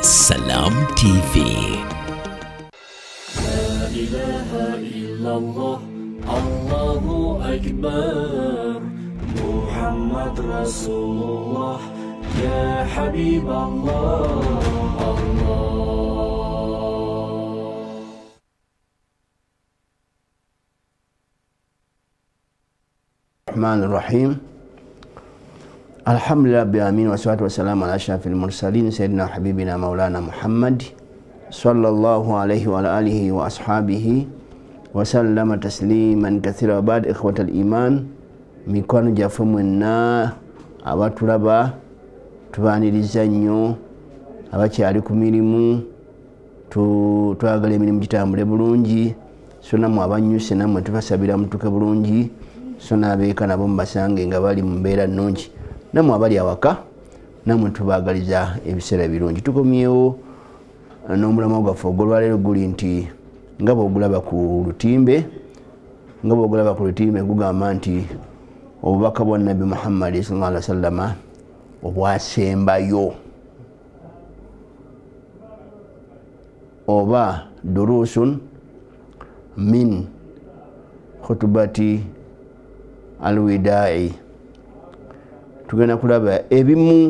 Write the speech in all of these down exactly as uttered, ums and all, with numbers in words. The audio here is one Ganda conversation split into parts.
Salam T V. La ilaha illallah, Allahu Akbar, Muhammad Rasulullah, Ya Habib Allah, Allah. الرحمن الرحيم. الحمد لله بآمين والصلاة والسلام على أشرف المرسلين سيدنا حبيبنا مولانا محمد صلى الله عليه وعلى آله وأصحابه وسلم تسليما كثيرا. بعد إخوة الإيمان ميكوانو جافمنا abatulaba tubaniriza nnyo abakyali ku mirimu twagala emirimu gitambule bulungi, so nammwe abanyuse nammwe tubasabira mutuke bulungi, so n'abeeka nabo mubasange nga bali mu mbeera nnungi, nammwe abali awaka nammwe tubaagaliza ebiseera birungi. Tukomyewo n'omulamwa gwaffe ogw'olwaleero guli nti nga bw'ogulaba ku lutimbe nga bw'ogulaba ku lutimbe gugamba nti obubaka bwa Nabi Muhammad sallallahu alaihi wasallam obwasembayo oba durusun min khutubati alwidai. Tugenda kulaba ebimu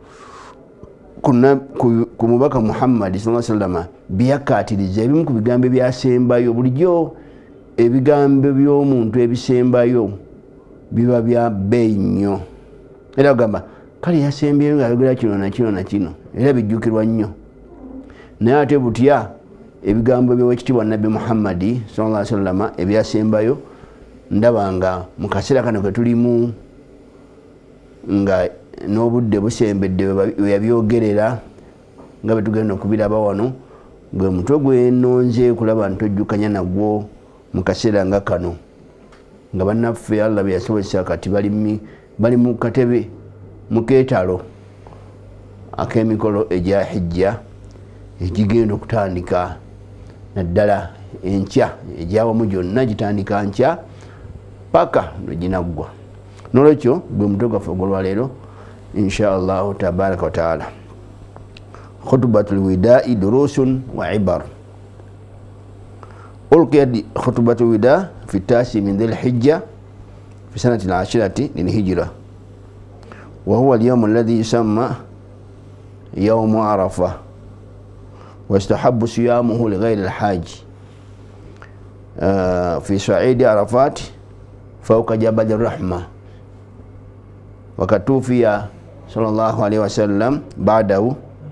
ku mubaka Muhammad sallallahu alaihi wasallam byakatiriza ebimu ku bigambo byasembayo. Bulijjo ebigambo by'omuntu ebisembayo biba bya bbeeyi nnyo, era gamba kale yasembyeyo ng'ayogera kino na kino na kino, era bijjukirwa nnyo. Naye ate butya ebigambo by'owekitiibwa Nabbi Muhammad sallallahu alaihi wasallam ebyasembayo, ndaba nga mu kaseera kano ke tulimu nga n'obudde busembedde we yabyogerera nga bwe tugenda okubiraba wano, gwe mutwe gwe nnonze kulaba ntojjukanya nagwo mu kaseera nga kano, nga bannaffe Allah bye yasobozesa kati bali mu katebe mu keetalo ak'emikolo egya hijja egigenda okutandika naddala enkya, egyawamu gyonna gitandika nkya paka lweginaggwa. N'olwekyo gwe mutwe gwaffe ogw'olwaleero insha allahu tabaraka wa taala, khutubatul widai durusun wa ibar. ألقيت خطبة الوداع في التاسع من ذي الحجة في سنة العاشرة للهجرة، وهو اليوم الذي يسمى يوم عرفة، ويستحب صيامه لغير الحاج في صعيد عرفات فوق جبل الرحمة. وقد توفي صلى الله عليه وسلم بعده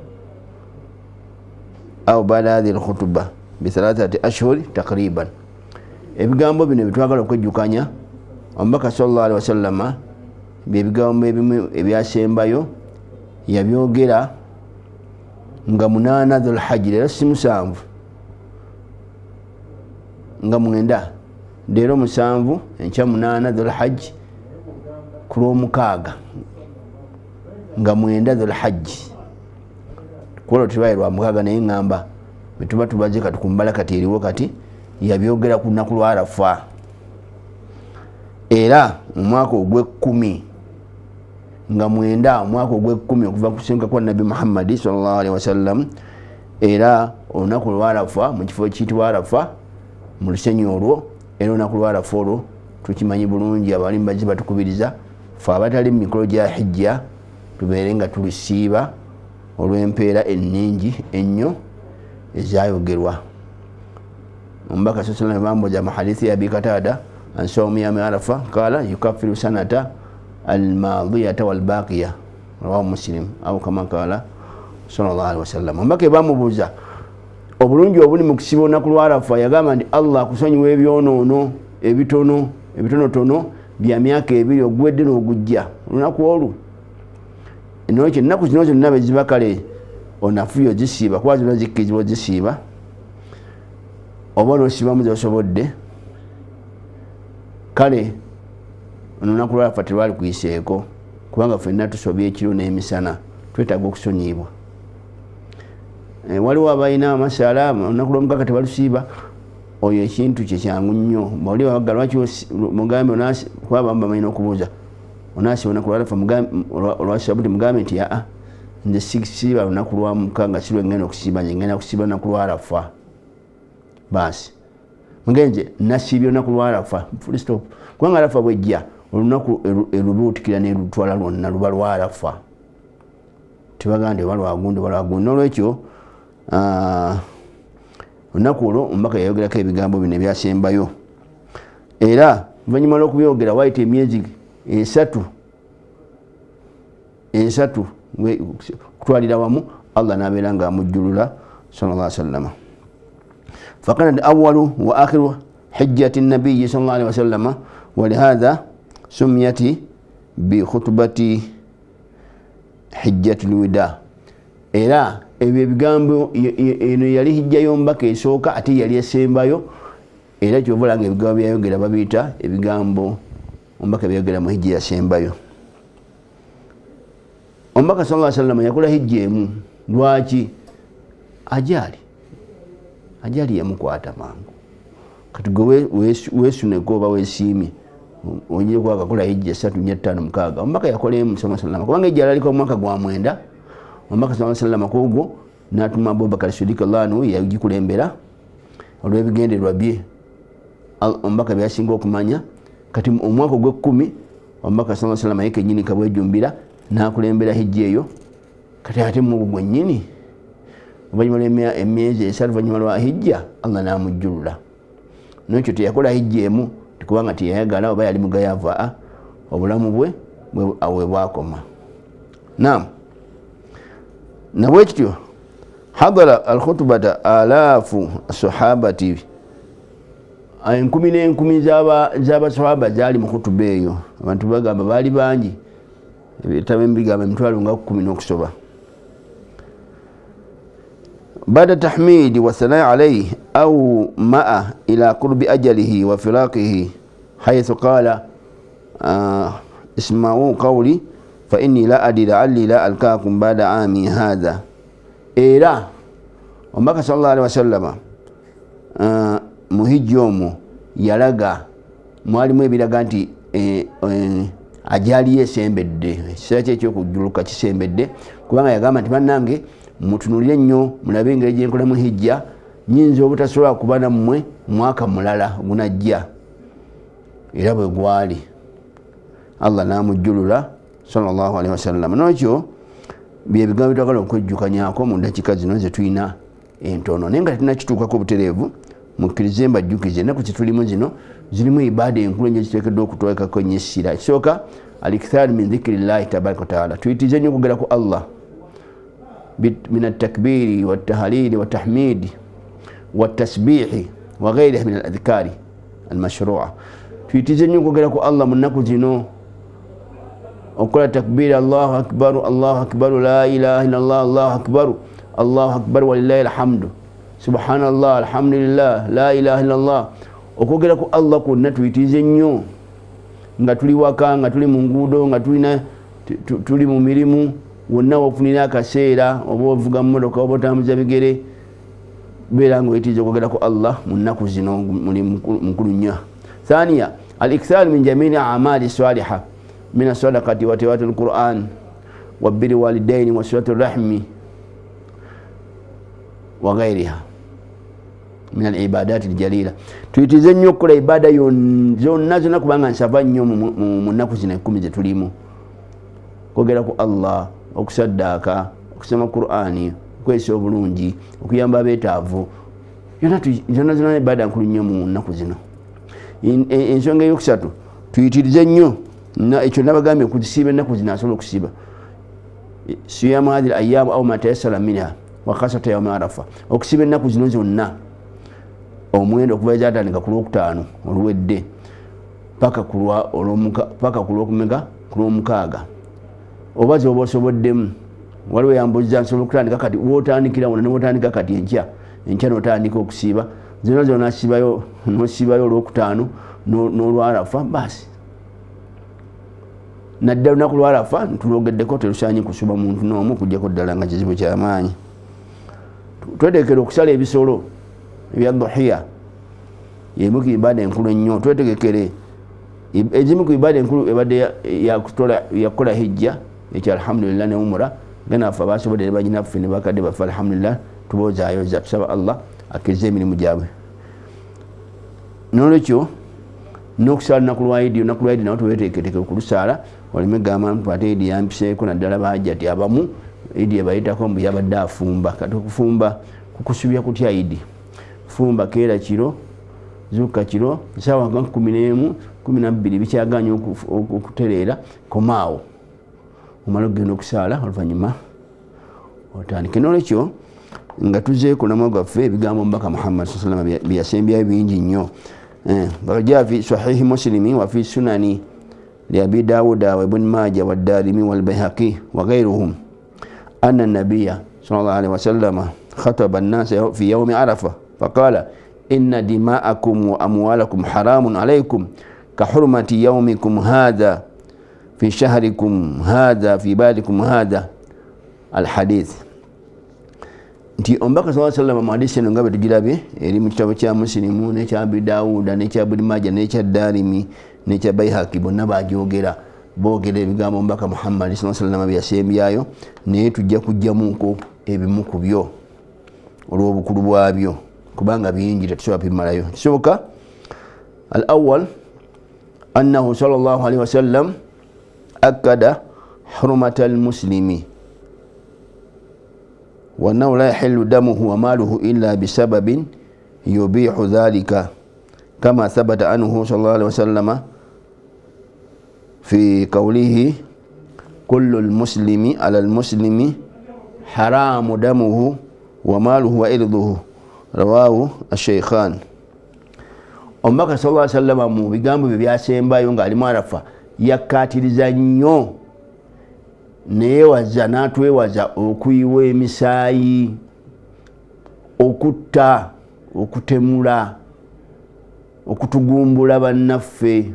أو بعد هذه الخطبة بثلاثة أشهر تقريبا. ebigambo bino bitwagala okwejjukanya omubaka sallallahu alaihi wasallam byebigambo ebimu ebyasembayo yabyogera nga munaana dhul hajji, era si musanvu, nga mwenda leero musanvu enkya munaana dhul hajji ku lwomukaaga nga mwenda dhul hajji. Kuolwo tubaye lwa mukaaga naye ngamba bituba tubaze kati kumbala kati eriwo kati yabyogera ku lunaku lwa Arafa, era mu mwaka ogw'ekkumi nga mwenda omwaka ogw'ekkumi okuva ku kusenga kwa Nabi Muhammad sallallahu alaihi wasallam, era olunaku lwa Arafa mu kifo ekiyitibwa Arafa mu lusenyi olwo, era olunaku lwa Arafa olwo tukimanyi bulungi, abali mbazzi batukubiriza fe abatali mu mikolo gya hijja tubeere nga tulusiiba olw'empeera enningi ennyo ezayogerwa. Omubaka sallallahu alaihi wasallam bamboja mu hadithi ya Abi Qatada an sawmi yawmi Arafa qala yukaffiru sanata al-madiyata wal-baqiya, rawahu Muslim au kama qala sallallahu alaihi wasallam. Omubaka bamubuuza obulungi obuli mu kusiba olunaku lwa Arafa, yagamba nti Allah akusonyiwa ebyonoono ebitono ebitonotono bya myaka ebiri ogwedde n'ogujja olunaku olwo. N'olwekyo ennaku zino zonna bwe ziba kale onafuyo zisiiba kuba zino zikkirizibwa zisiiba, oba n'osiibamu zosobodde, kale olunaku lwa Arafa terwali kuyiseeko, kubanga ffenna tusobya ekiro n'emisana, twetaaga okusonyibwa. Waliwo abalina amasala olunaku lw'omukaaga tebalusiiba, oyo ekintu kye kyangu nnyo. Bw'oli waga lwaki mugambe kuba bamba balina okubuuza onaasiba olunaku lwa Arafa olwasiba buti mugambe nti aa nze sisiba lunaku lwa mukaaga sirwe ngenda okusiiba nje ngenda kusiiba lunaku lwa Arafa basi mugenje nasiibye olunaku lwa Arafa full stop kubanga Arafa bwejja olunaku erubuutikira nerutwala lwonna luba lwa Arafa tebagande balwagundi balwagundi nolwekyo olunaku olwo omubaka yayogerako ebigambo bino ebyasembayo era oluvannyuma lw'okubyogera wayita emyezi esatu esatu kutwalira wamu Allah n'abeera ng'amujjulula sallallahu alaihi wasallam فكانت أول وآخر حجة النبي صلى الله عليه وسلم ولهذا سميت بخطبة حجة الوداع era ebyo ebigambo eno yali hijja y'omubaka esooka ate yali esembayo era kyovulanga ebigambo byayogera babiyita ebigambo omubaka byayogera mu hijja yasembayo omubaka sallallahu alaihi wasallam yakola hijja emu lwaki ajali ajali yamukwata mangu kati gwe weesuneko oba weesiimye onyire kwaka kola hijja esatu nnya ttaano mukaaga omubaka yakola emu sallallahu alaihi wasallam kubanga hijja yalaliko omwaka gwa mwenda omubaka sallallahu alaihi wasallam kogwo n'atuma Abubakar Siddiq radhiyallahu anhu yagikulembera olw'ebigendererwa bye omubaka byasinga okumanya kati omwaka ogw'ekkumi omubaka sallallahu alaihi wasallam yeke nnyini kabwejumbira n'akulembera hijja eyo kati ate mu gwennyini oluvannyuma emyezi esatu oluvannyuma lwa hijja Allah n'amujjulula n'ekyo teyakola hijja emu tikubanga teyayagala oba yali mugayaavu a obulamu bwe awe bwakoma naam nabwekityo hadara alkhutbata alaafu sahabati enkumi n'enkumi z'abasahaba zaali mu khutuba eyo abantu bagamba baali bangi ebitabo ebigamba emitwalo nga kkumi n'okusoba بعد التحميد والثناء عليه أو مع إلى قرب أجله وفراقه حيث قال آه اسمعوا قولي فإني لا أدري لعلي لا ألقاكم بعد عامي هذا إيرا ومبكى صلى الله عليه وسلم آه مهج يوم يلقى mwalimu ebiraga nti ajali yesembedde ekisera ekyo kujuluka kisembedde kubanga yagamba nti bannange mutunulire nnyo mulabe engeri gye nkolamu hijja nyinza obutasobola kuba nammwe mwaka mulala gunajja era bwe gwali Allah n'amujjulula sallallahu alaihi wasallam n'ekyo bye bigambo bitwagala okwejjukanyako mu ndakiika zino ze tulina entono naye nga tetunakituukako butereevu mukkirize mbajjukize ennaku zetulimu zino zirimu ibaada enkulu ennyo ziteekeddwa okutwekako ennyo essira ekisooka alikthar min dhikirillahi tabaraka wataala tuyitize nnyo okugera ku Allah من التكبير والتهليل والتحميد والتسبيح وغيره من الأذكار المشروعة tuyitize nnyo okwogera ku Allah mu nnaku zino okola takbir Allahu akbar Allahu akbar la ilaha illallah Allahu akbar Allahu akbar walillahi alhamdu subhanallah alhamdulillah la ilaha illallah okwogera ku Allah kwonna tuyitize nnyo nga tuli waka nga tuli mu nguudo nga tulina tuli mu mirimu wonna wafunira akaseera oba ovuga mu motoka oba otambuza bigere beera nga oyitiza okwogera ku Allah mu nnaku zino muli mukulu nnyo ثانيا الإكثار من جميع أعمال الصالحة من الصدقة وتلاوة القرآن وبر الوالدين وصلة الرحم وغيرها من العبادات الجليلة tuyitize nnyo okukola ibaada zonna zonna kubanga nsava nnyo mu nnaku zino ekkumi ze tulimu kwogera ku Allah okusaddaaka okusoma Qur'ani okwesa obulungi okuyamba abeetaavu yonna zonna ibaada nkulu nnyo mu nnaku zino ensonga eyokusatu tuyitirize nnyo ekyo nabagambye kuzisiiba ennaku zino asobola okusiiba siyamu hadhihi al-ayyam aw ma tayassara minha wa khasata yawm arafa okusiiba ennaku zino zonna omwendo okuva ezatandika ku lwokutaano oluwedde paka ku lwokumeka ku lwomukaaga oba zoba osoboddemu waliwo yambuza nsobola okutandika kati wootandikira wona newotandika kati enkya enkya notandika okusiiba zino zona nasiibayo nosiibayo olwokutaano n'olwarafa basi naddala olunaku lwarafa ntulwogeddeko terusaanye kusuba muntu n'omu kujjako ddala nga kizibu kyamaanyi twetegekera okusala ebisolo ebya dhuhiya yemu ku ibaada enkulu ennyo twetegekere ezimu ku ibaada enkulu ebadde yakukola hijja ekyo alhamdulillah ne umura gana fa basobodde banyina ffe ne bakadde baffe alhamdulillah tubozaayoza tusaba allah akkiriza emirimu gyabwe nolwekyo n'okusaala lunaku lwa idi olunaku lwa idi nawo tuweteeketeeke okulusaala oleme gamba nti ate idi yampiseeko naddala bahajjati abamu idi ebayitako mbu yabadde afumba kati okufumba kukusubya kutya idi fumba keera kiro zuuka kiro saawa nga kumi n'emu kumi nabbiri bikyaganya okutereera komaawo omala okugenda okusaala oluvannyuma otandike nolwekyo nga tuzeeko namwa gwaffe ebigambo mubaka muhammad saa salama byeyasembyayo bingi nnyo jaa fi sahihi muslimi wa fi sunani liabi dawuda wa ibn maja wadarimi walbayhaqi wa ghairuhum anna nabiya sallallahu alaihi wasallama khataba an-nasa fi yawmi arafa faqala inna dima'akum wa amwalakum haramun alaykum ka hurmati yawmikum hadha fi shahrikum hadha fi baladikum hadha alhadith. Nti omubaka sallallahu alaihi wasallam mu hadisi eno nga bwe tugirabe eri mu kitabo kya musilimu n'ekya abi dawuda n'ekya ibn maja n'ekya darimi n'ekya bayhaqi bonna bagyogera boogera ebigambo omubaka muhammad sallallahu alaihi wasallam byasembyayo naye tujja kujjamuko ebimu ku byo olw'obukulu bwabyo kubanga bingi tetusobola bimalayo. Kisoboka al awwal annahu sallallahu alaihi wasallam akkada hurmata al muslimi wa annahu la yahillu damuhu wa maluhu illa bisababin yubihu dhalika kama thabata anhu sallallahu alaihi wasallam fi qawlihi kullu al muslimi ala al muslimi haramu damuhu wa maluhu wa irduhu rawahu ash-shaykhan. Omubaka sallallahu alaihi wasallam mu bigambo bye byasembayo nga alimu arafa yakatiriza nnyo neyewaza n'atwewaza okuyiwa emisaayi okutta okutemula okutugumbula bannaffe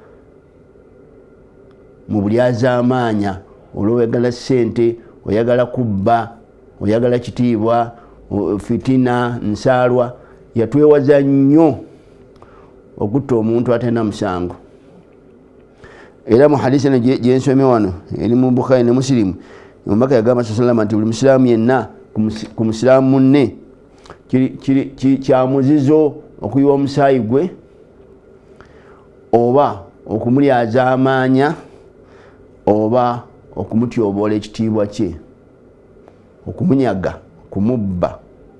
mu buli azaamaanya olw'oyagala ssente oyagala kubba oyagala kitiibwa fitina nsaalwa yatwewaza nnyo okutta omuntu atena musango. Era mu hadisi eno gyensomye wano eri mu Bukhari ne Muslim omubaka yagamba sallallahu nti buli musiraamu yenna ku musiraamu munne kyamuzizo okuyiwa omusaayi gwe oba okumulyaza amaanya oba okumutyoboola ekitiibwa kye okumunyaga kumubba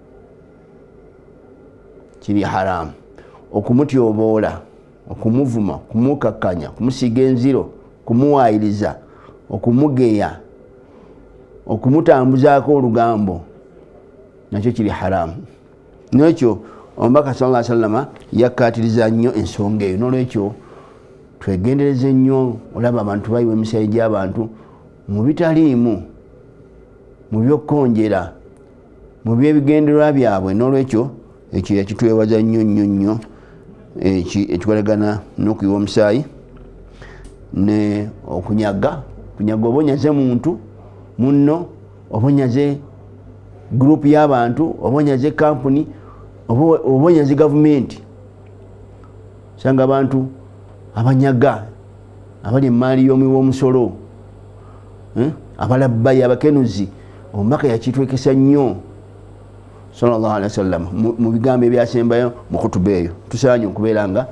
kiri haramu okumutyoboola okumuvuma kumukakanya kumusiga enziro kumuwaayiriza okumugeya okumutambuzaako olugambo nakyo kiri haramu. Nekyo omubaka sallallahu alaihi wasallam yakatiriza nnyo ensonga eyo nolwekyo twegendereze nnyo olaba abantu bayiwa emisaayi gy'abantu mu bitaliimu mu byokkonjera mu byebigendererwa byabwe nolwekyo ekyo yakitwewaza nnyo nnyo nnyo ekikolagana n'okuyiwa omusaayi ne okunyaga kunyaga oba onyaze muntu munno oba onyaze gurupu y'abantu oba onyaze kampuni oba onyaze gavumenti. Sanga abantu abanyaga abali emaali y'omuwi w'omusolo abalabbayi abakenuzi omubaka yakitwekesa nnyo sallallahu alaihi wasallam mu bigambo ebyasembayo mu kutuba eyo tusaanye okubeera nga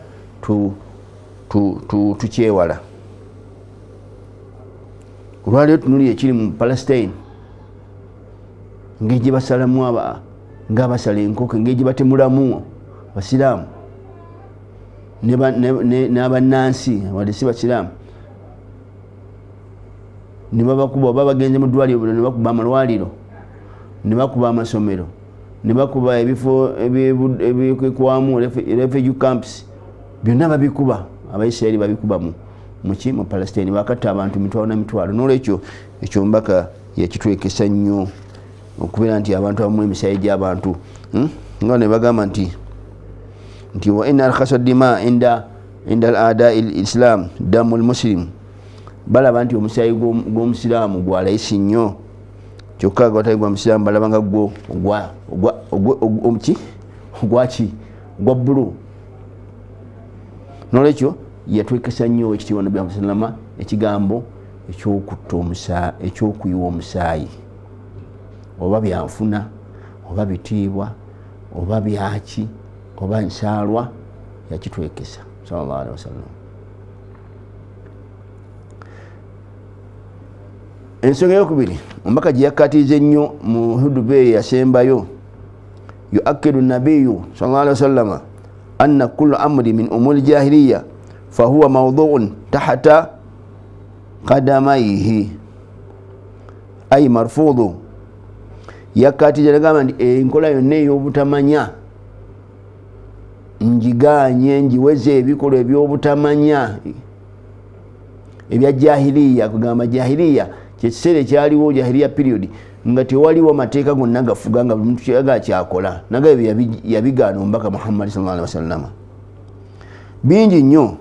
tukyewala. Olwaleero tunuli ekiri mu Palestine engeri gye basalamu ng'abasala enkoko engeri gye batemulamu basiraamu n'abannansi wadde si basiraamu ne babakuba oba bagenze mu ddwaliro ne bakuba amalwaliro ne bakuba amasomero ne bakuba ebifo ebyekwamu refugee camps byonna babikuba abaisirairi babikuba muki mu Palestine bakatta abantu mitwalo na mitwalo. Nolwekyo ekyo mbaka yakitwekesa nnyo okubeera nti abantu abamu emisaayi gy'abantu nga ne bagamba nti nti wa inna arkhasa dima inda inda al-aada al-islam damu al-muslim balaba nti omusaayi gw'omusiraamu gwalayisi nnyo kyokka gwatali gwa musiraamu balaba nga gwo omuki gwaki gwa bbulu. Nolwekyo yatwekesa nnyo ekitiibwa Nabbi Muhammad sallama ekigambo ekyokutta omusaayi ekyokuyiwa omusaayi oba byanfuna oba bitiibwa oba byaki oba nsaalwa yakitwekesa sallallahu alaihi wasallam. Ensonga eyokubiri omubaka gye yakkatiriza ennyo mu huduba eyo yasembayo yuakidu nabiyu sallallahu alaihi wasallam anna kullu amri min umuri jahiliya fahuwa mawduun tahta qadamayhi ay marfudu. Yakkatiriza nagamba nti enkola yonna ey'obutamanya njiganye njiweze ebikolwa ebyobutamanya ebya jahiliya. Kugamba jahiliya kyekiseera ekyaliwo jahiliya period nga tewaliwo mateeka gonna gafuga nga buli muntu kyaga kyakola naga ebyo yabigaana omubaka Muhammad sallallahu alaihi wasallam bingi nnyo.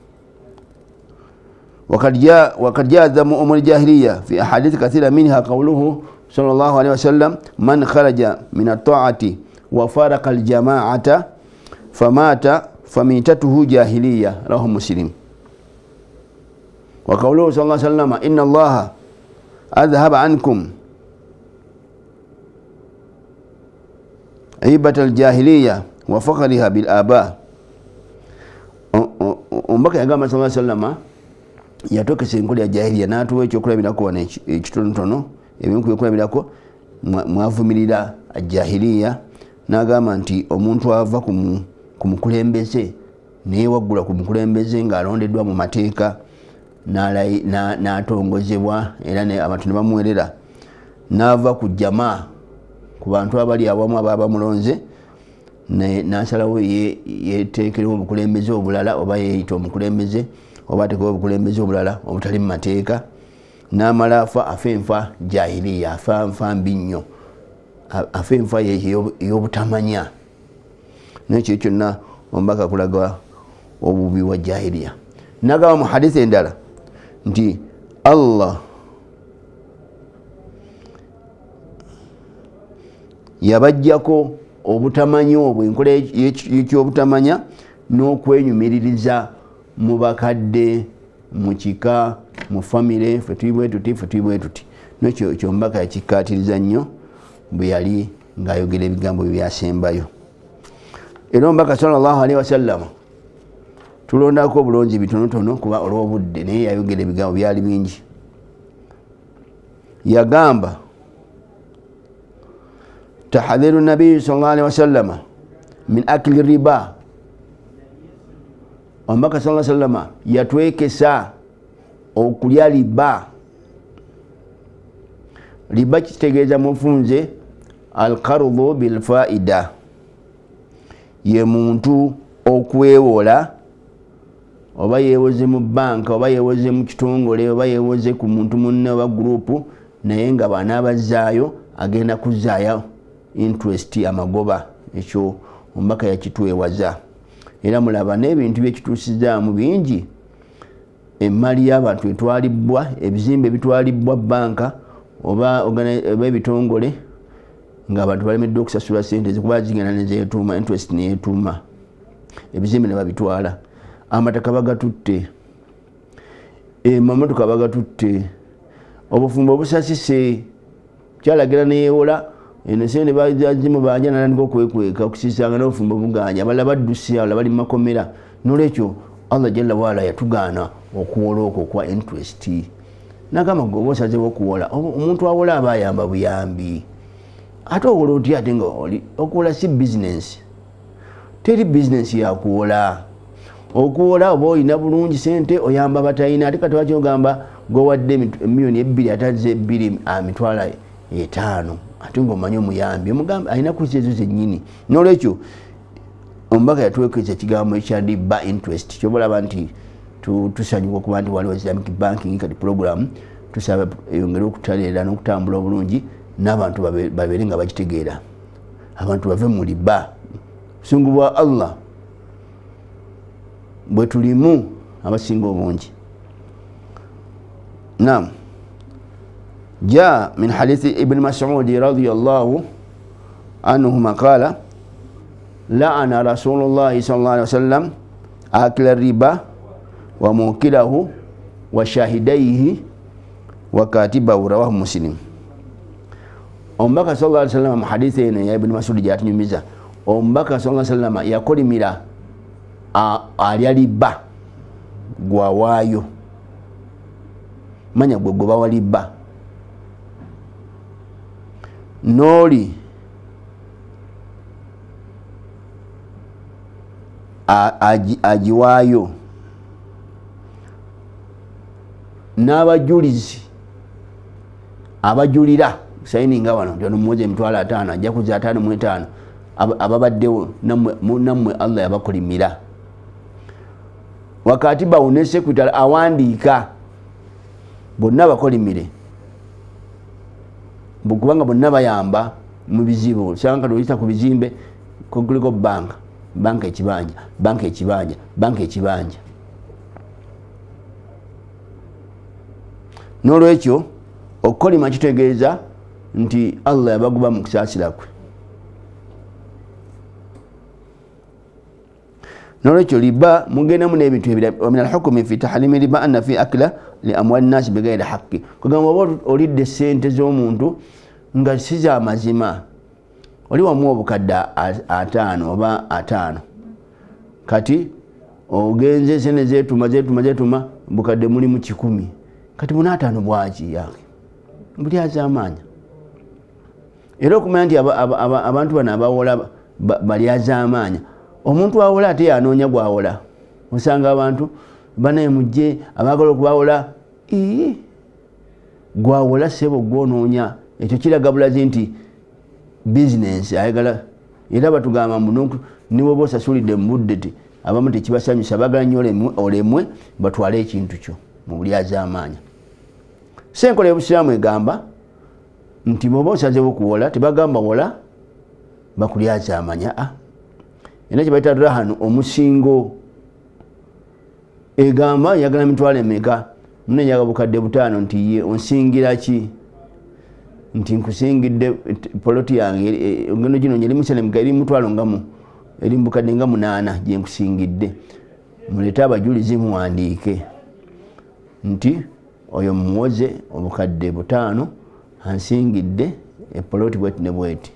وقد جاء ذم أمور الجاهلية في أحاديث كثيرة منها قوله صلى الله عليه وسلم من خرج من الطاعة وفارق الجماعة فمات فميتته جاهلية رواه مسلم. وقوله صلى الله عليه وسلم إن الله أذهب عنكم عيبة الجاهلية وفخرها بالآباء. Omubaka yagamba sallallahu alaihi wasallam yatokesa enkola ya jahiliya n'atuwa ekyokulabirako wano ekitonotono ebimu ku byokulabirako mwavumirira jahiliya n'agamba nti omuntu ava ku mukulembeze neyewaggula ku mukulembeze ng'alondeddwa mu mateeka n'atongozebwa era abantu ne bamuwerera n'ava ku jamaa ku bantu abali awamu aba bamulonze n'asalawo yeteekerewo obukulembeze obulala oba yeeyita omukulembeze oba ateekawo obukulembeze obulala obutali mu mateeka n'amala afa afa enfa jahiliya afa nfa mbi nnyo afa enfa ey'obutamanya. Nekyo kyonna omubaka kulaga obubi wa jahiliya. Nagamba mu hadisi endala nti Allah yabajjako obutamanya obwo enkola y'ekyobutamanya n'okwenyumiririza mu bakadde mu kika mu famire fe tuli bwe tuti fe tuli bwe tuti. Nekyo ekyo omubaka yakikkaatiriza nnyo bwe yali ng'ayogera ebigambo byasembayo. Era omubaka sallallahu alaihi wasallam tulondako obulungi bitonotono kuba olw'obudde naye yayogera ebigambo byali bingi. Yagamba tahadhiru nabii sallallahu alaihi wasallam min akli riba. Omubaka sallallahu alaihi wasallam yatwekesa okulya riba. Riba kitegeeza mufunze alqardu bilfaida, ye muntu okwewola oba yewoze mu banka oba yewoze mu kitongole oba yewoze ku muntu munne oba gurupu naye nga banaabazaayo agenda kuzaayo interest amagoba. Ekyo omubaka yakitwewaza era mulaba n'ebintu byekituusizaamu bingi. Emmali y'abantu etwalibbwa, ebizimbe bitwalibbwa banka oba ebitongole ng'abantu balemeddwa okusasula sente zikuba zigenda nezeetuuma interest neyetuuma ebizimbe ne babitwala. Amataka bagatutte, emamotoka bagatutte, obufumbo obusasise kyalagira neyewola eno sente bazimu banja nalandika okwekweka okusisanga n'obufumbo buganja abalala baddusi abalala bali mu makomera. Nolwekyo Allah jalla waala yatugaana okuwola okwo kwa interest. Nagamba gwe osazeewo okuwola omuntu awola aba ayamba buyambi ate owola otya ate nga oli okuwola si business. Teri business yakuwola. Okuwola oba olina bulungi sente oyamba batalina ate kati wakyogamba gwewadde miliyoni ebbiri ataze ebbiri emitwalo etaano ate ng'omanyi omuyambi omugamba alina kusa ezo zennyini. N'olwekyo omubaka yatwekeza ekigambo ekya riba interest. Kyobalaba nti tusanyuka okuba nti waliwo Islamic banking kati program tusaba eyongere okutaleera n'okutambula obulungi n'abantu babeere nga bakitegeera. Abantu bave mu riba. Busungu bwa Allah bwe tulimu abasinga obungi. Naam. جاء من حديث ابن مسعود رضي الله عنهما قال لعن رسول الله صلى الله عليه وسلم آكل الربا وموكله وشاهديه وكاتبه رواه مسلم. omubaka sallallahu alaihi wasallam mu hadithi eno ya Ibn Mas'ud gyatunyumiza omubaka sallallahu alaihi wasallam yakolimira alya libba gwawaayo manya gwe gwe bawa libba nooli agiwaayo n'abajulizi abajulira sayininga wano numuwoza emitwalo ataano ajja kuza ataano mu etaano ababaddewo nammwe Allah yabakolimira wakati bawune sekretary awandiika bonna bakolimire kubanga bonna bayamba mu bizibu sanga tuyita ku bizimbe kuliko banka banka ekibanja banka ekibanja banka ekibanja n'olwekyo okukolima kitegeeza nti Allah yabaguba mu kusaasira kwe n'olwekyo liba mugendamu n'ebintu ebirala min alhukumi fi tahlimi liba anna fi akla li amwali nnasi bigayri haqqi kugamba oba olidde sente z'omuntu nga si za mazima oli wamu obukadde ataano oba ataano kati ogenze sente zeetuma zeetuma zeetuma bukadde mulimu kikumi kati muna ataano bwaki yake buli azaamaanya era okumanya nti abantu bano abawola bali azaamaanya omuntu awola ate yanoonya gwawola osanga abantu banaye mujje abaagala okubawola ii gwawola sebo gwonoonya ekyo kiraga bulazi nti bizinensi ayagala era batugamba muno niwe bosasulidde mu budde ti abamu tekibasanyusa bagala nnyo olemwe batwale ekintu kyo mu buli azaamaanya senkola y'obusiraamu egamba nti bwoba osazeewo okuwola tebagamba wola bakuli azaamanya a era kyebayita rahanu omusingo egamba yagala mitwalo emeka munenyaga bukadde butaano nti ye onsingira ki nti nkusingidde poloti yange ngeno gino nyeri muselemga eri mutwalo ngamu eri bukadde nga munaana gye nkusingidde mulete abajulizi muwandiike nti oyo mumuwoze obukadde butaano ansingidde epoloti bweti ne bweti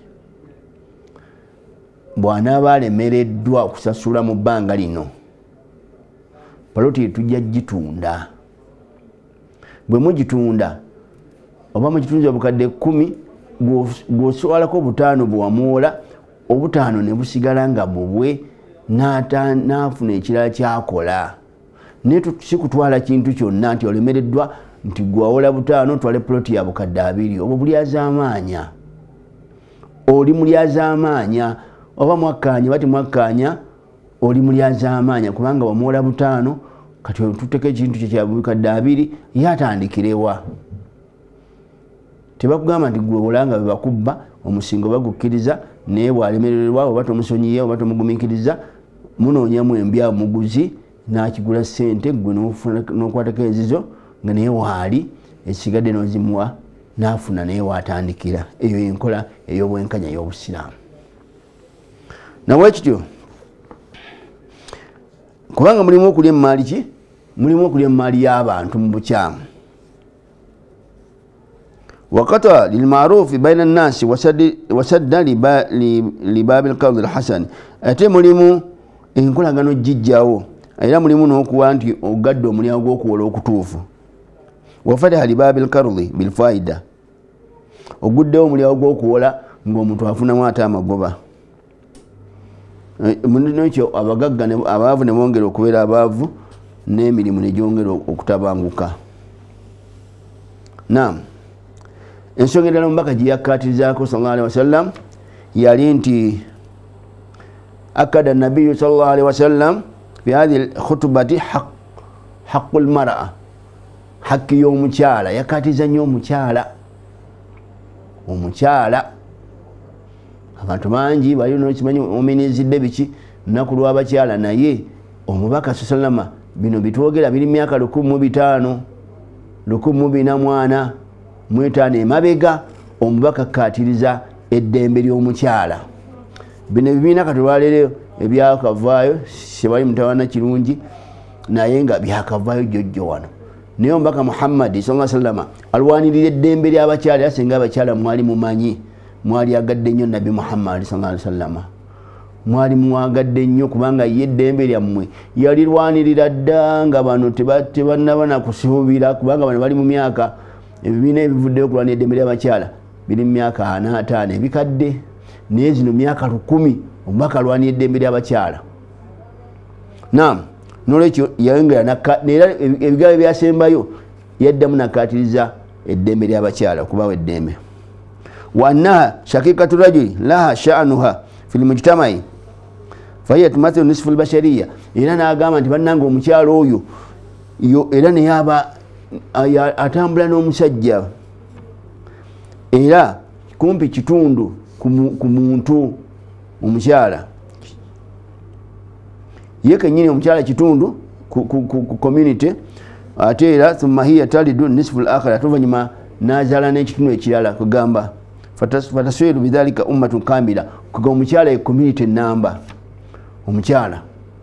bw'anaaba alemereddwa okusasula mu bbanga lino poloti tujja gitunda bwe mugitunda oba mugitunze obukadde kumi gw'oswalako butaano bwewamuwola obutaano ne busigala nga bubwe n'afuna ekirala kyakola naye sikutwala kintu kyonna nti olemereddwa nti gwawola butaano twale poloti ya bukadde abiri obwo buli azaamaanya oli muli azaamaanya oba mwakkaanya bati mwakkaanya oli muli azaamaanya kubanga wamuwola butaano kati tuteko ekintu kye kya bukadde abiri yatandikirewa tebakugamba nti gwewola nga bebakubba omusingo bagukkiriza naye bwalemererwa oba tomusonyiye oba tomugumiikiriza munoonyamu embya muguzi n'akigula ssente gwe n'okwatako enzizo nga naye waali ekigadde n'ozimuwa n'afuna naye waatandikira eyo enkola ey'obwenkanya y'obusiraamu nawe kityo kubanga mulimu okulya emaali ki mulimu okulya emaali y'abantu mu bukyamu wakata lilmarufi baina nnasi wasadda libaabi lqardi lhasani ate mulimu enkolagano jijjawo era mulimu n'okuwa nti ogadde omulyango gw'okuwola okutuufu wafataha libaabi lqardi bilfaida oguddewo omulyango gw'okuwola ng'omuntu afunamu ate amagoba munekyo abagagga abaavu ne bongera okubeera abaavu n'emirimu ne gyongera okutabanguka naam ensonga endala omubaka gye yakkaatirizaako sallallahu alaihi wasallam yali nti akada nabiyu sallallahu alaihi wasallam fi hadhihi khutbati haqqu lmara hakki y'omukyala yakkaatiriza nnyo omukyala omukyala abantu bangi bali nokimanyi ominizidde biki lunaku lw'abakyala naye omubaka salama bino bitwogera biri myaka lukumi mu bitaano lukumi mu bina mwana mu etaano emabega omubaka akkaatiriza eddembe ly'omukyala bino ebibiina kati olwaleero ebyakavaayo sebali mutawana kirungi naye nga byakavaayo jjojjo wano naye omubaka muhammadi sallallahu alaihi wasallam alwanirira eddembe ly'abakyala era singa abakyala mwali mumanyi mwali agadde nnyo Nabi Muhammad sallallahu alaihi wasallam, mwali mwagadde nnyo kubanga ye eddembe lyammwe yalirwanirira dda nga bano tebannaba na kusuubira, kubanga bano bali mu myaka ebibiina ebivuddeyo okulwanira eddembe ly'abakyala biri mu myaka ana ataano ebikadde, naye zino myaka lukumi omubaka alwanira eddembe ly'abakyala. Naam, n'olwekyo yayongera era ebigambo byasembayo yaddamu nakkaatiriza eddembe ly'abakyala okubawa eddembe. Wa annaha shakikatu rajuli laha sha'nuha fil mujtama'i fahiya tumathilu nisfu al-bashariyya, era n'agamba nti bannange omukyala oyo era naye aba atambula n'omusajja era kumpi kitundu ku muntu omukyala, ye kennyini omukyala kitundu ku community, ate era thumma hiya talidu nisfu al-akhar, atuvanyuma n'azaala n'ekitundu ekirala, kugamba fataswiru bidhalika ummatun kamila, kuga omukyala e community namba omukyala.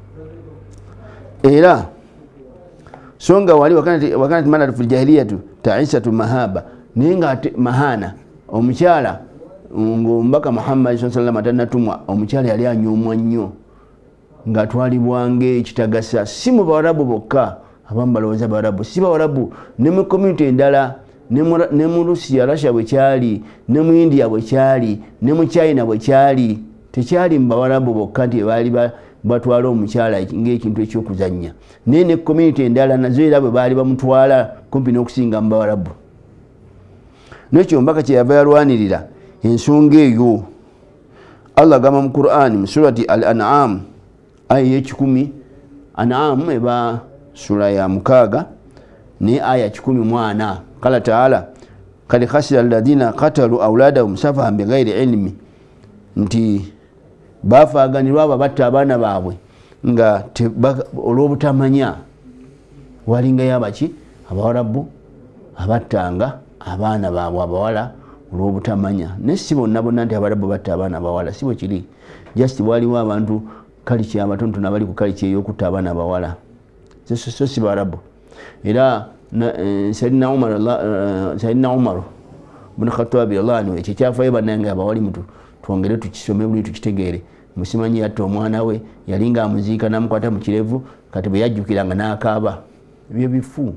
Era songa wali wakanati manatu fil jahiliyatu ta'isatu mahaba, naye nga mahana omukyala ng'omubaka Muhammad sallallahu alaihi wasallam tannatumwa, omukyala yali anyoomwa nnyo ng'atwalibwange ekitagasa, si mu Bawarabu bokka, abamu balowooza Bawarabu, si Bawarabu, ne mu community endala, ne mu Russia Russia bwe kyali, ne mu India bwe kyali, ne mu China bwe kyali, tekyali mu Bawarabu bokka nti baali batwala omukyala ng'ekintu ekyokuzannya, naye ne community endala nazo era bwe baali bamutwala kumpi n'okusinga mu Bawarabu. N'ekyo omubaka kyeyava yalwanirira ensonga eyo. Allah agamba mu Qur'an mu surati Al-An'am aya y'ekikumi, An'am eba sura ya mukaaga ne aya kikumi mu ana, qala ta'ala kad khasira alladhina qatalu awladahum safahan bighairi ilmi, nti bafaaganirwa abo batta abaana baabwe nga olw'obutamanya. Walingayo abaki Abawarabu abattanga abaana baabwe abawala olw'obutamanya, naye si bonna bonna nti Abawarabu batta abaana abawala, si bwe kiri, just waliwo abantu kaliki abatonotono abali ku kaliki ey'okutta abaana abawala, so si Bawarabu. Era Sayyidina Umar Sayyidina Umar ibn Khattab radhiyallahu anhu ekyo kyafayo bannange abawali mutu twongere tukisome buli tukitegeere. Musimanyi yatta omwana we yalinga amuziika n'amukwata mu kirevu, kati bwe yajjukiranga n'akaaba. Ebyo bifu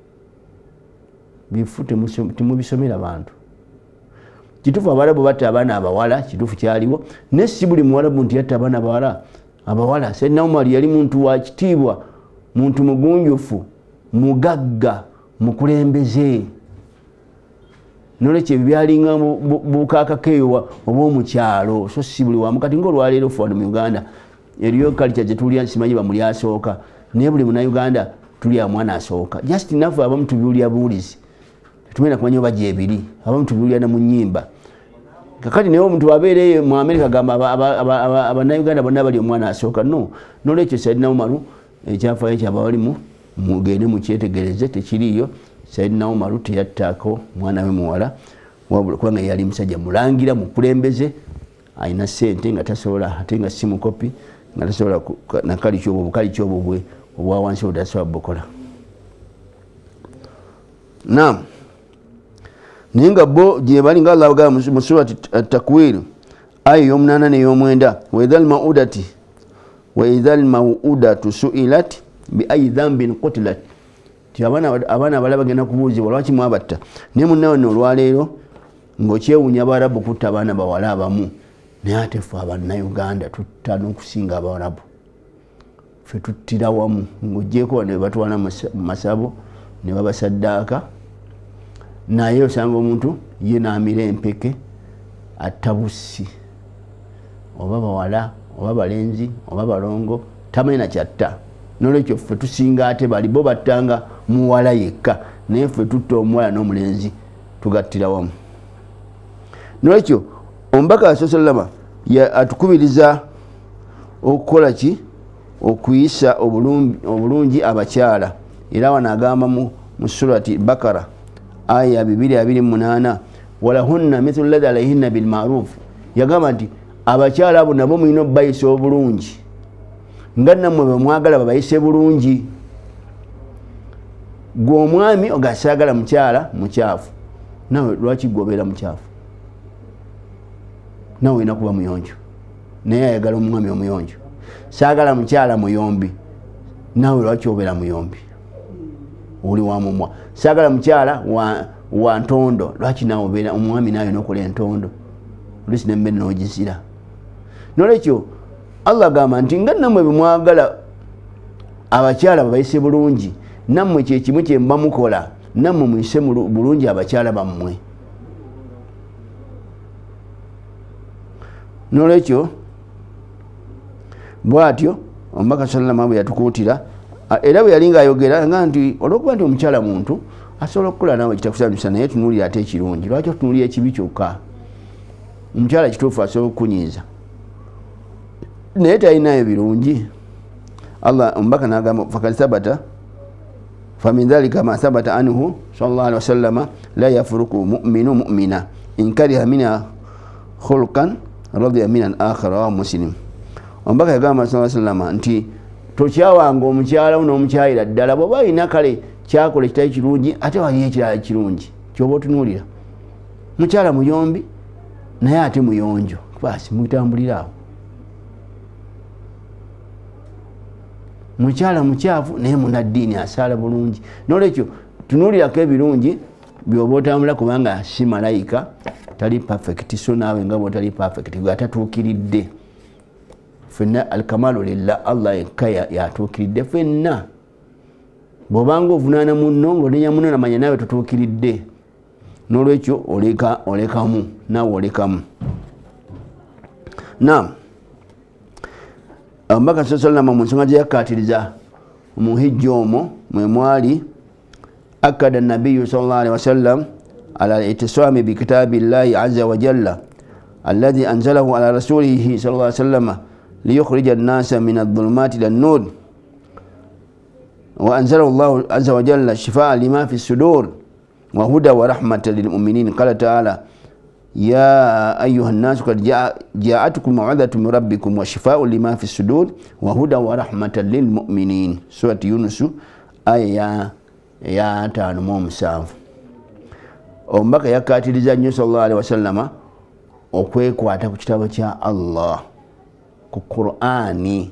bifu temubisomera bantu. Kituufu Abawarabu batta abaana abawala, kituufu kyaliwo, naye si buli Muwarabu nti yatta abaana abawala abawala. Sayyidina Umar yali muntu wa kitiibwa, muntu mugunjufu, mugagga, mukulembeze. N'olwekyo ebyo byalinga bukaakakeeyo obw'omukyalo, so si buli wamu. Kati ng'olwaleero ffe wano mu Uganda eriyo culture gye tulya, simanyi bamuli asooka, naye buli Munnayuganda tulya mwana asooka. Just naffe abamu tubiwulira buwulizi, tetumenya kumanya oba gyebiri, abamu tubiwulira na mu nnyimba. Kakati naye omuntu abeereyo mu America gamba Abannayuganda bonna bali omwana asooka, no. N'olwekyo Sayyidina Umaru ekyafaayo kyabawalimu mugende mukyetegereze, tekiriyo. Sayyidina Umaru teyattaako mwana we muwala, kubanga yali musajja mulangira mukulembeze, alina ssente nga tasobola, ate nga si mukopi, nga tasobola nakaliki obwo bukaliki obwo bwe obwa wansi obutasobola bukola. Naam, naye nga bo gye bali nga Allah agamba mu surati At-Takwir aya ey'omunaana n'ey'omwenda, wa idhal ma'udati wa idhal maw'udatu su'ilat bi ayi dhanbin qutilat, ti abaana abalala bagenda kubuuzibwa lwaki mwabatta. Naye munnawe no olwaleero ng'okyewuunya Abawarabu kutta abaana bawala abamu, naye ate ffe Abannayuganda tutta n'okusinga Abawarabu. Ffe tuttira wamu, ng'oggyeko ne batwala mu masabo ne babasaddaaka, naye osanga omuntu ye n'amira empeke attabusi, oba bawala oba balenzi oba balongo, tamanyi na kyatta. N'olwekyo ffe tusinga ate bali bo battanga muwala yekka, naye ffe tutta omuwala n'omulenzi tugattira wamu. N'olwekyo omubaka sallallahu atukubiriza okukola ki? Okuyisa obulungi abakyala. Era wano agamba mu surati Bakara aya bibiri abiri mu munaana, walahunna mithlu ladhi alayhinna bil ma'ruf, yagamba nti abakyala abo nabo mulina obayisa obulungi nga nammwe bwe mwagala babayise bulungi. Gwe omwami ogasaagala mukyala mukyafu, nawe lwaki gwobeera mukyafu? nawe olina kuba muyonjo naye ayagala omwami omuyonjo saagala mukyala muyombi nawe lwaki obeera muyombi oli wamumwa saagala mukyala wa, wa ntondo lwaki nawe obeera omwami nawe nokola entondo olusi nemmere nogizira nolwekyo Allah agamba nti nga nammwe bemwagala abakyala babayise bulungi nammwe kyekimu kyemba mukola nammwe muyise bulungi abakyala bammwe nolwekyo bwatyo omubaka sallallahu bwe yatukuutira era bwe yali ngaayogera nga nti olwokuba nti omukyala muntu asobola okukola nawe kitakusanyusa naye tunuulira ate ekirungi lwaki otunuulira ekibi kyokka omukyala kituufu asobola okukunyiiza naye talinayo birungi Allah omubaka n'agamba fakad sabata famin dhalika ma sabata anhu sallallahu alaihi wasallam la yafruku mu'minu mu'mina in kariha minha khulqan radiya min al-akhar wa muslim omubaka yagamba sallallahu alaihi wasallam nti tokyawanga omukyala n'omukyayira ddala bw'oba alina kale kyakola ekitali kirungi ate waliyo ekirala kirungi kyoba otunuulira mukyala muyombi naye ate muyonjo basi mutambuliraawo mukyala mukyafu naye munaddiini asaala bulungi nolwekyo tunuulirako ebirungi byoba otambula kubanga si malayika tali perfect so naawe nga bwotali perfect gwatatuukiridde fenna alkamalu lillah Allah yekka yatuukiridde fenna bw'obanga ovunaana munno ng'onenya munno namanya naawe tutuukiridde nolwekyo oleka olekamu naawe olekamu naam omubaka sallallahu mu nsonga gye yakkaatiriza mu hijja omwo mwe mwali akada nabiyu sallallahu alaihi wasallam ala al-ittisami bi kitabillahi azza wa jalla alladhi anzalahu ala rasulihi sallallahu alaihi wasallam liyukhrija an-nasa min adh-dhulumati ila an-nur wa anzalahu Allahu azza wa jalla shifaa lima fi as-sudur wa huda wa rahmatan lil mu'minin qala ta'ala يا أيها الناس قد جاءتكم موعظة من ربكم وشفاء لما في الصدور وهدى ورحمة للمؤمنين سورة يونس آية يا تانمو مساف omubaka yakkaatiriza nnyo sallallahu alaihi wasallama okwekwata ku kitabo kya Allah ku Qur'ani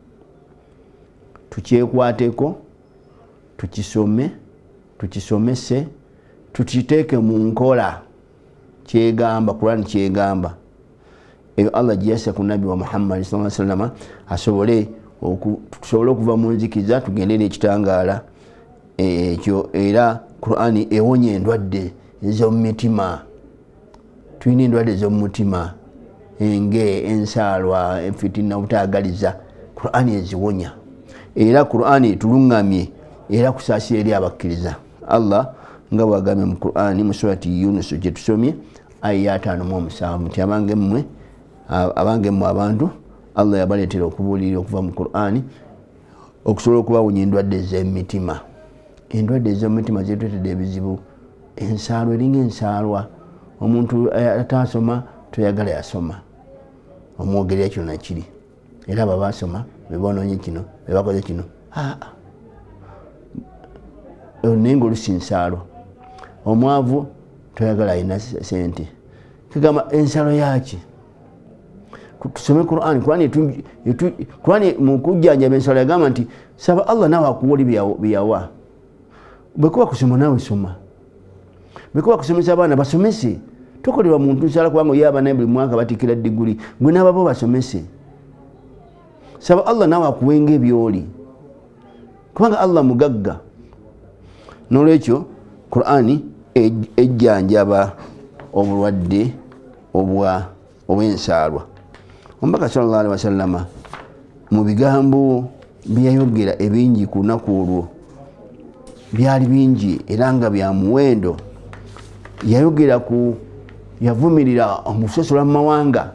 tukyekwateko tukisome tukisomese tukiteeke mu nkola kyegamba Qur'an kyegamba eyo Allah jiyasa ku nabi wa Muhammad sallallahu alaihi wasallam asobole okusobole okuva mu nzikiza tugendere ekitangaala ekyo era Qur'an ewonye endwadde ez'omutima tulina endwadde ez'omutima enge ensaalwa enfitina obutaagaliza Qur'an eziwonya era Qur'an etulungamye era kusaasira eri abakkiriza Allah nga bwagambye mu Qur'an mu surati Yunus gye tusomye aya ataano mu omusanvu nti abange mmwe abange mmwe abantu Allah yabaleetera okubuulira okuva mu Qur'an okusobola okubawonya endwadde ez'emitima endwadde ez'omutima zetuletedde ebizibu ensaalwa eringa ensaalwa omuntu ataasoma toyagala yasoma omwogerera kyonna kiri era abo baasoma bebonoonye kino bebakoze kino naye ngaolusi nsaalwa omwavu toyagala alina sente kigamba ensalo yaki tusome Qur'an Qur'an mu kujjanjaba ensalo yagamba nti saba Allah nawe akuwa oli byeyawa bwekuba kusoma nawe soma bwekuba kusomesa abaana basomese tokolerwa muntu nsala kubanga oyo abaana buli mwaka batikira diguli gwe n'ababo basomese saba Allah nawe akuwenga ebyoli kubanga Allah mugagga nolwekyo Qur'an ejjanjaba obulwadde obwa obw'ensaalwa omubaka sallallahu alaihi wasallama mu bigambo byayogera ebingi ku lunaku olwo byali bingi era nga bya muwendo yayogera ku yavumirira omusosola mu mawanga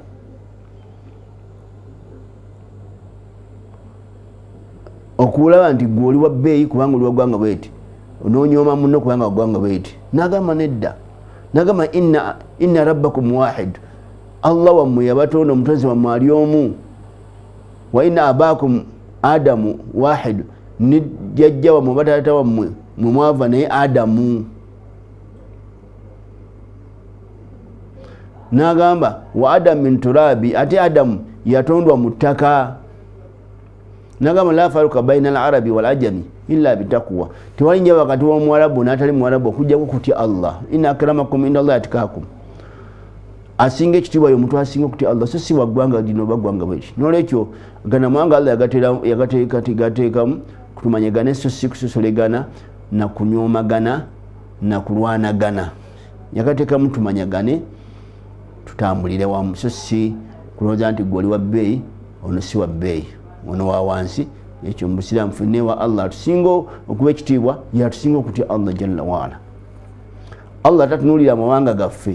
okulaba nti gwe oli wa bbeeyi kubanga oli waggwanga bweti ononyooma munno kubanga waggwanga bweti nagamba nedda nagamba inna, inna rabbakum wahid Allah wammwe yabatonda omutonzi wammwe ali omu wa inna abakum adamu wahid ni jjajja wammwe batata wammwe mwe mwava naye adamu n'agamba wa adam min turabi ate adamu yatondwa mu ttaka n'agamba la faruka baina al-arabi wal ajami illa bitaqwa tewali njaba wakati w'omuwarabu n'atali muwarabu okujjako kutya Allah inna akramakum inda Allah atqakum asinga ekitiibwa y'omuntu asinga okutya Allah so si waggwanga lino baggwanga bweki n'olwekyo gana mwanga Allah yagateekateekamu kutumanyagana so si kusosolegana na kunyoomagana na kulwanagana yagateekamu tumanyagane tutambulire wamu so si kulowooza nti gwoli wa bbeeyi ono si wa bbeeyi ono wa wansi ekyo mu busiraamu ffenna wa Allah atusinga okuba ekitiibwa yatusinga okutya Allah jalla waala. Allah tatunuulira amawanga gaffe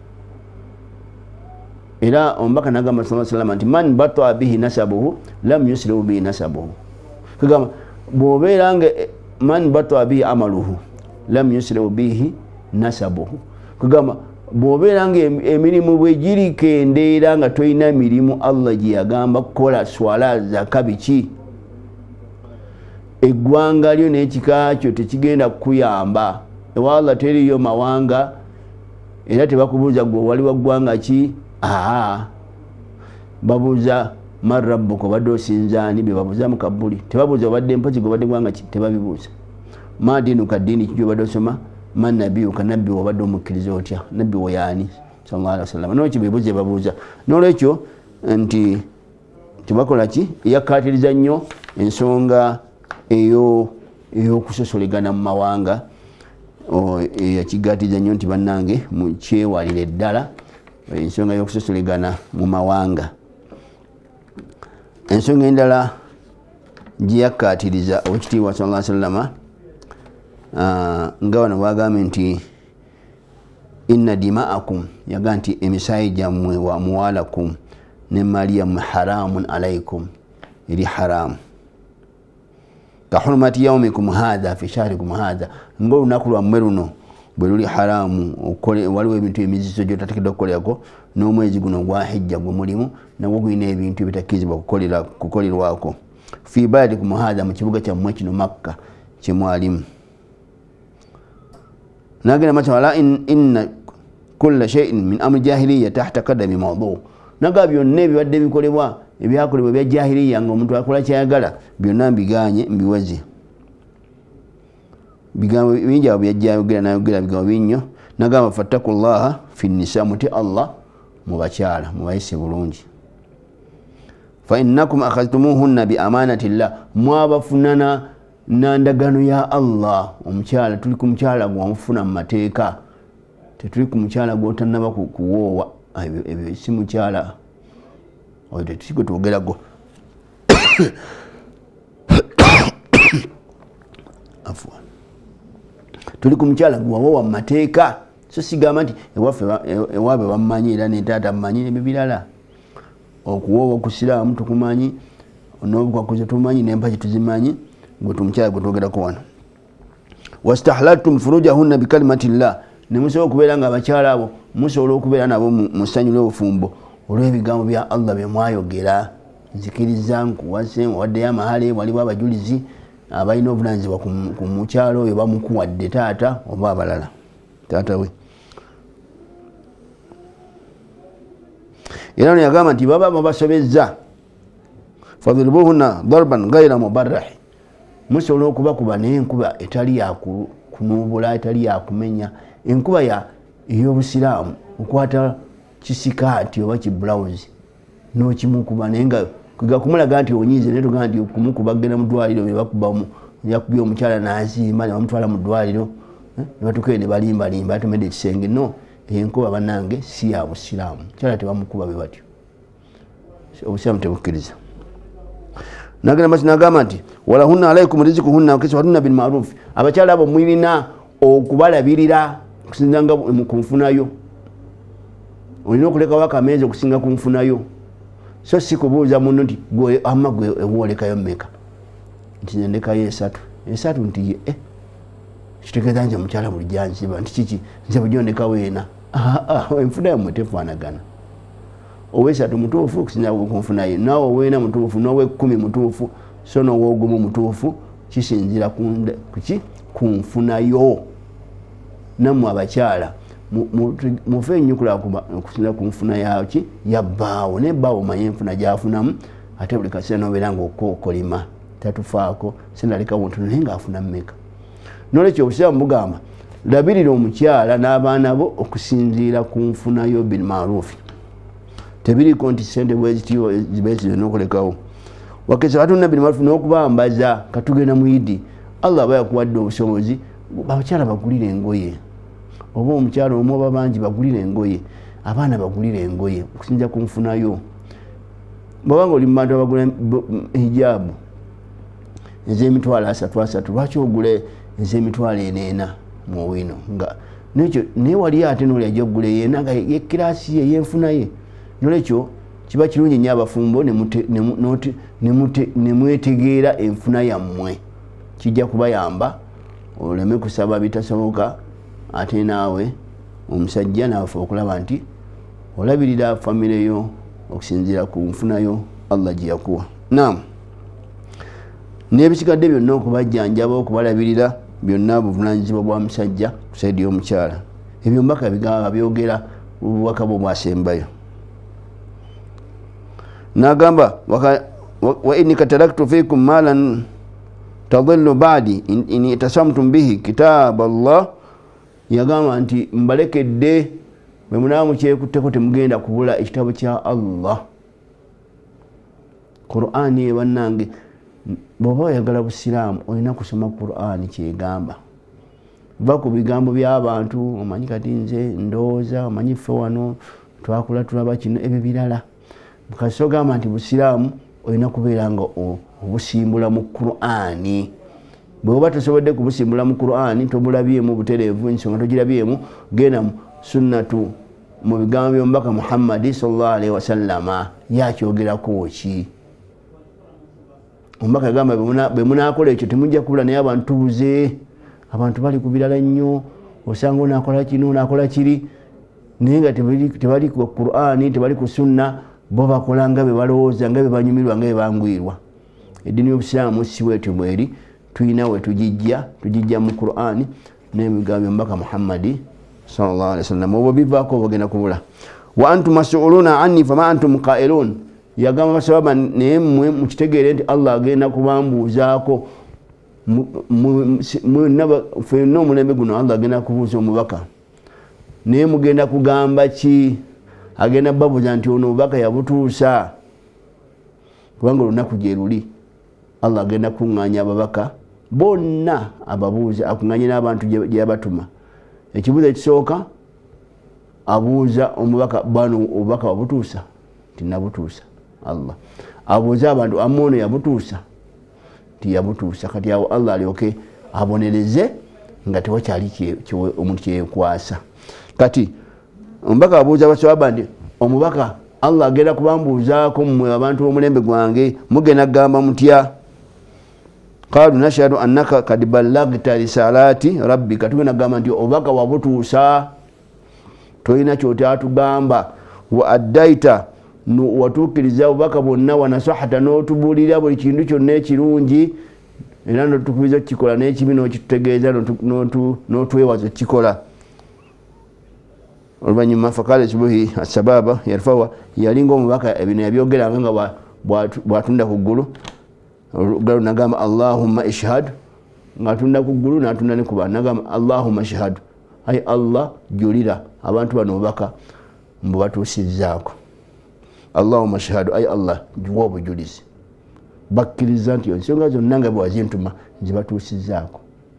era omubaka nagamba sallallahu alayhi wasallam nti man bataa bihi nasabuhu lam yusri'u bihi nasabuhu kagamba bw'obeera nga man bataa bihi amaluhu lam yusri'u bihi nasabuhu kagamba bw'obeera nga emirimu bwe giri kendeera nga toyina mirimu Allah gye yagamba kukola swala zaka biki eggwanga lyo n'ekika kyo tekigenda kukuyamba ewa Allah teriyo mawanga era tebakubuuza gwe wali wa ggwanga ki aa babuuza man rabbuka obadde osinzaani bye babuuza mu kabuli tebabuuza obadde mpozi gwe obadde gwanga ki tebabibuuza ma diinuka ddiini ki gy'obadde osoma man nabiyuka nabbi obadde omukkiriza otya nabbi woyaani sallallahu alaihi wasallam n'ekyo bebuuze babuuza n'olwekyo nti tebakola ki yakkaatiriza nnyo ensonga eyo ey'okusosolegana mu mawanga yakigaatiza nnyo nti bannange mukyewalire ddala ensonga y'okusosolegana mu mawanga. Ensonga endala gye yakkaatiriza owekitiibwa sallallahu alaihi wasallam nga wano bwagambye nti inna dima'akum yaga nti emisaayi gyammwe wa muwalakum ne mali yammwe haramun alaikum eri haramu ka hurmati yaumikum hadha fi shahrikum hadha ng'olunaku lwammwe luno bwe luli haramu waliwo ebintu emizizo gyotatekedwa okukolerako n'omwezi guno gwa hijja gwe mulimu nagwo gulina ebintu ebitakkirizibwa kukolerwako fi baladikum hadha mu kibuga kyammwe kino Makka kyemwalimu nagenda macha wala inna kulla shay'in min amri jahiliya tahta qadami mawdu naga byonna ebibadde bikolebwa ebyakolebwa bya jahiliya nga omuntu akola kyayagala byonna mbiganye mbiwaze bigambo bingi abo byajjayogera nayogera bigambo binnyo nagamba fattakullaha fi nisa muti Allah mubakyala mubayise bulungi fa innakum akhadhtumuhunna bi amanati llah mwabafunana nandagano ya Allah omukyala tuli ku mukyala gwamufuna mu mateeka tetuli ku mukyala gwotannaba kuwoowa ebyo si mukyala oyo tetuliko twogerago afwa tuli ku mukyala gwawoowa mu mateeka so sigamba nti ewaffe ewaabe bamumanyi era netaata mumanyi nebyo birala okuwoowa okusiraamu tukumanyi n'obukwakuza tumanyi n'empaki tuzimanyi gwe tumukyala gwe twogerako wano wastahlaltum furujahunna bikalimati llah ne musobola okubeera nga abakyala abo musobola okubeera nabo mu ssanyu lw'obufumbo olw'ebigambo bya Allah bye mwayogera nzikiriza nkuwase waddeyo amahale waliwo abajulizi abalina obuvunaanyizibwa ku mukyalo oyo bamukuwadde taata oba abalala taata we era yagamba nti baba babasobezza fadribuhunna darban ghayra mubarrahi musobola okubakuba naye enkuba etali yakunuubula etali yakumenya enkuba ey'obusiraamu okwata kisikaati oba kibulawuzi n'okimukuba naye nga kumulaga nti onyiize naye tugamba nti kumukuba genda mu ddwaliro bebakubamu yakubye omukyala n'azimba ne bamutwala mu ddwaliro ne batukere ne balimbalimba atomedde ekisenge no enkuba bannange si ya busiraamu kyala tebamukuba be batyo obusiraamu tebukkiriza nagenda masi nagamba nti walahunna alaikum rizikuhunna wakiswahunna bilmaruf abakyala abo mwirina okubalabirira okusinza nga kunfunayo olina okulekawo akameezi okusinga kunfunayo so si kubuuza muno nti gwe ama gwe ewolekayo mmeka nti nendekayo esatu esatu nti ye eh kitegeeza nti omukyala bulijja nsiba nti kiki nze bulijjo ndekawo ena enfuna yammwe tefaanagana owesatu mutuufu okusinza kunfunayo naawe oweena mutuufu n'owekumi mutuufu so n'owogumu mutuufu kisinzira kuki kunfunayo nammwe abakyala mufe nyukula okusinza ku nfuna yaki yabbaawo ne bbaawo manye enfuna gyafunamu ate buli kaseera nobeera ngaokolima tatufaako sendaleka buntono naye ngaafuna mmeka nolwekyo obusiraamu bugamba labirira omukyala n'abaana bo okusinziira ku nfunayo bilmarufi tebiriko nti sente bwezitiyo zibesize n'okulekawo wakesa katunda bilmarufi n'okubambaza katugenda mu idi allah aba yakuwadde obusobozi abakyala bagulire engoye oba omukyala omu oba bangi bagulire engoye abaana bagulire engoye okusinza ku nfunayo bwabanga oli mu bantu abagula hijabu ez'emitwalo asatu asatu lwaki ogule ez'emitwalo eneena mu wino nga nekyo naye wali ate n'oli ajja okugula eyeena nga yekiraasi ye yenfuna ye nolwekyo kiba kirungi nnyo abafumbo ne mwetegeera enfuna yammwe kijja kubayamba oleme kusaba bitasoboka ate naawe omusajja naafe okulaba nti olabirira famire yo okusinziira ku nfunayo allah gye yakuwa naam n'ebisigadde byonna okubajjanjaba okubalabirira byonna buvunanyizibwa bwa musajja ku saidi y'omukyala ebyo mbaka bigamba byogera obubaka bwo bwasembayo n'agamba wa inni kataraktu fikum malan tadillu ba'di in itasamtum bihi kitab allah yagamba nti mbalekedde bwe munaba mukyekutteko temugenda kubula ekitabo kya allah qur'ani bannange bw'oba oyagala busiraamu olina kusoma qur'ani kyegamba va ku bigambo by'abantu omanyi kati nze ndowooza omanyi ffe wano twakula tulaba kino ebyo birala kasi ogamba nti busiraamu olina kubeera nga obusimbula mu qur'ani bw'oba tosobodde kubusimbula mu qur'ani tobulabyemu butereevu ensonga togirabyemu genda mu sunnatu mu bigambo by'omubaka muhammadi sallallahu alaihi wasallama yakyogerako ki omubaka yagamba bwe munaakola ekyo temujja kubula naye abantu tubuze abantu bali ku birala nnyo osanga onaakola kino onaakola kiri naye nga tebali ku qur'ani tebali ku sunna bo bakola nga bwe balowooza nga bwe banyumirwa nga bwe bangwirwa eddiini y'obusiraamu si bwetyo bweri tuyina we tugijja tugijja mu qur'ani n'ebigambo by'omubaka muhammadi sallallahu alaihi wasallam obwo bivaako obogenda kubula wa antum mas'uluna anni fama antum qailun yagamba basababa naye mmwe mukitegeere nti allah agenda kubambuuzaako ffenna omulembe guno allah agenda kubuuza omubaka naye mugenda kugamba ki agenda babuuza nti ono obubaka yabutuusa kubanga olunaku gye luli allah agenda kuŋŋaanya ababaka bonna ababuuza akuŋŋaanye n'abantu gye yabatuma ekibuuzo ekisooka abuuza omubaka bano obubaka wabutuusa tinabutuusa allah abuuza abantu amono yabutuusa tiyabutuusa kati awo allah alyoke abonereze nga tewakyali omuntu kyekwasa kati omubaka abuuza abaswahaba nti omubaka allah agenda kubambuuzaako mmwe abantu b'omulembe gwange mugenda kugamba mutya qalu nashhadu annaka kad ballagta risalati rabbika tugenda kugamba nti obubaka wabutuusa tolina kyotatugamba wa addaita watuukiriza obubaka bwonna wanasahata n'otubuulira buli kintu kyonna ekirungi era notukubiriza okukikola n'ekibi n'okitutegeeza n'otwewaza okukikola oluvanyuma fakale subuhi asababa yarfawa yalinga omubaka ebino yabyogeranga nga bwatunda ku ggulu olugalo nagamba allahumma ishhad ngaatunda ku ggulu natunda ne ku bantu nagamba allahumma ishhad ai allah julira abantu bano obubaka mbubatuusizzaako allahumma ishhad ai allah juwa obujulizi bakkiriza nti ensonga zonna nga bwazintuma zibatuusizzaako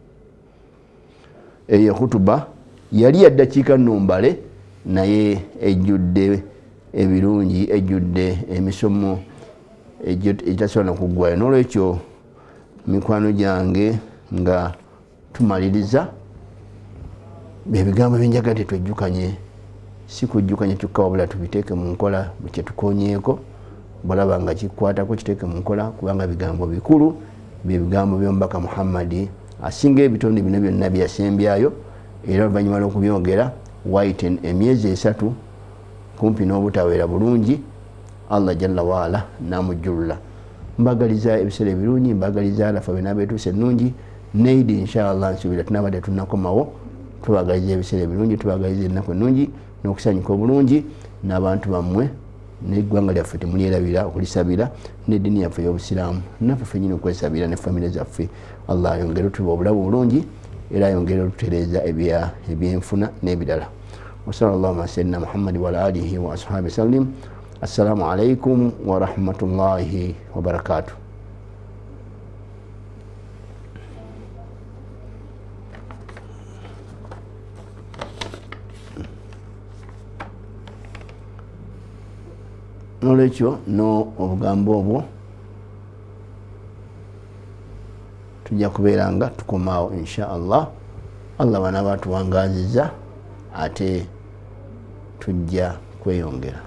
eyo khutuba yali ya ddakiika nnombale naye ejjudde ebirungi ejjudde emisomo etasobola kuggwayo n'olwekyo mikwano gyange nga tumaliriza ebigambo byenjagala tetwejjukanye si kujjukanya kyokka wabula tubiteeke mu nkola kyetukonyeeko balaba nga kikwatako kiteeke mu nkola kubanga bigambo bikulu byebigambo by'omubaka muhammadi asinga ebitonde bino byonna byasembyayo era oluvannyuma lw'okubyogera waite emyezi esatu kumpi n'obutaweera bulungi allah jalla waala namujjulula mbagaliza ebiseera ebirungi mbagaliza lafa bena betuuse ennungi neidi inshallah nsuubira tunabadde tunakomawo tubagaliza ebiseera ebirungi, tubagaliza ennaku ennungi n'okusanyuka obulungi n'abantu bammwe n'eggwanga lyaffe temulyerabira okulisabira n'eddiini yaffe ey'obusiraamu naffe ffennyini okwesabira ne famire zaffe. Allah ayongere otuba obulabu bulungi era ayongere olutereeza ebyenfuna n'ebirala. wa sallallahu ala sayyidina Muhammad wa ala alihi wa ashabihi sallim. Assalamu alaikum wa rahmatullahi wa barakatuh. Nolwekyo no obugambo obwo tujja kubeera nga tukomaawo insha Allah. Allah banaaba tuwangaziza ate tujja kweyongera.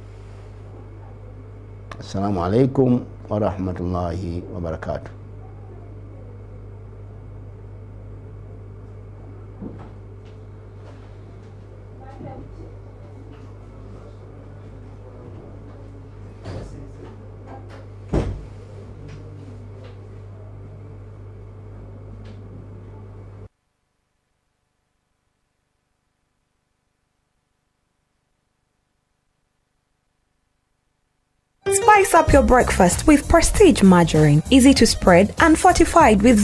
Assalamu alaikum wa rahmatullahi wa barakatuh. Spice up your breakfast with Prestige margarine, easy to spread and fortified with